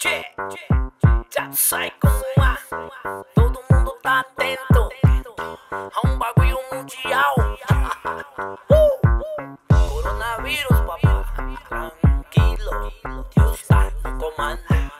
Ya sabes cómo va. Todo el mundo está atento a un bagullo mundial. Coronavirus, papá. Tranquilo, Dios está en comando.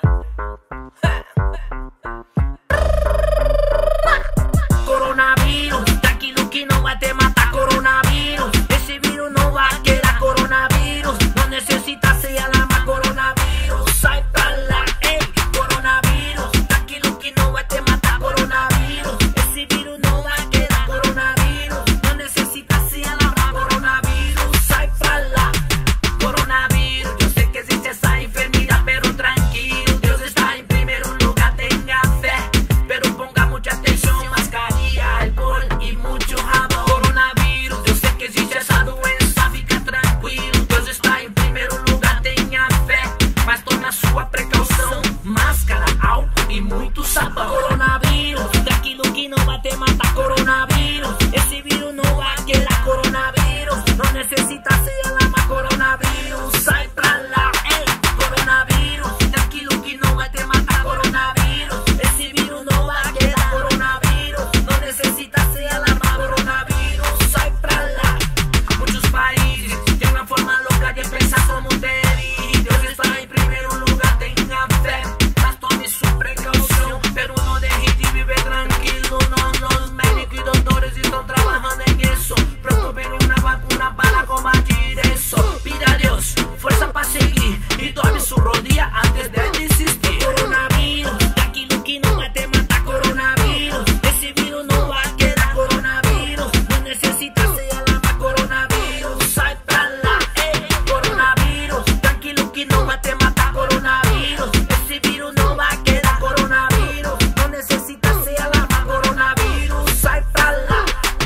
Coronavirus, tranquilo que no va a te matar. Coronavirus, ese virus no va a quedar. Coronavirus, no necesitas ser alarma. Coronavirus, sai pra lá, ey. Coronavirus, tranquilo que no va a te matar. Coronavirus, ese virus no va a quedar. Coronavirus, no necesitas ser alarma. Coronavirus, sai pra lá. Coronavirus, yo sé que existe esa enfermedad, pero tranquilo, Dios está en primer lugar, tenga fe, pero ponga mucha atención, mascarilla, alcohol y mucho jabón. Coronavirus, yo sé que existe esa doença, fica tranquilo, Dios está en primer lugar, tenha fe, mas tome a sua precaução, máscara, álcool e muito sabão. Coronavirus, tranquilo que não vai te matar. Coronavirus, esse vírus não vai quedar. Coronavirus, não necessita ser alarma. Coronavirus, sai pra lá, ey. Coronavirus, tranquilo que não vai te matar. Coronavirus, esse vírus não vai quedar. Coronavirus, não necessita ser alarma. Coronavirus, sai pra lá. Muitos países têm uma forma louca de pensar como deve. Deus está em primeiro lugar, tenha fé, mas tome sua precaução, pero não deixe de viver tranquilo. Los médicos y doctores están trabajando en eso, pronto viene una vacuna para combatir eso. Pide a Dios fuerza para seguir y tome su rodilla antes de desistir. Coronavirus, tranquilo que no va a te matar. Coronavirus, ese virus no va a quedar. Coronavirus, no necesitas ser alarma. Coronavirus, sai pra lá, ey. Coronavirus, tranquilo que no va a te matar. Coronavirus, ese virus no va a quedar. Coronavirus, no necesitas ser alarma. Coronavirus, sai pra lá.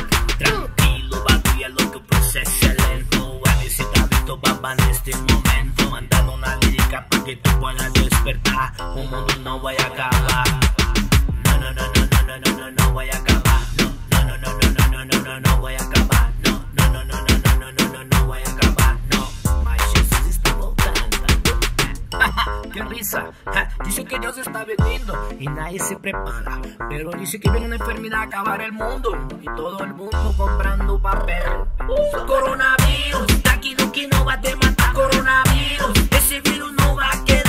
Tranquilo, bagulho é louco, o processo é lento. A necessidade visto baba neste momento, mandando una lírica para que tú puedas despertar. O mundo não vai acabar. No, no, no, no, no, no, no, no, no vai acabar. No, no, no, no, no, no, no, no, no vai acabar. No, no, no, no, no, no, no, no, no vai acabar. No, mas Jesus está voltando. ¡Qué risa! Dice que Dios está veniendo y nadie se prepara, pero dice que viene una enfermedad a acabar el mundo y todo el mundo comprando papel. Coronavirus, tranquilo que no va a te matar. Coronavirus, ese virus no va a quedar.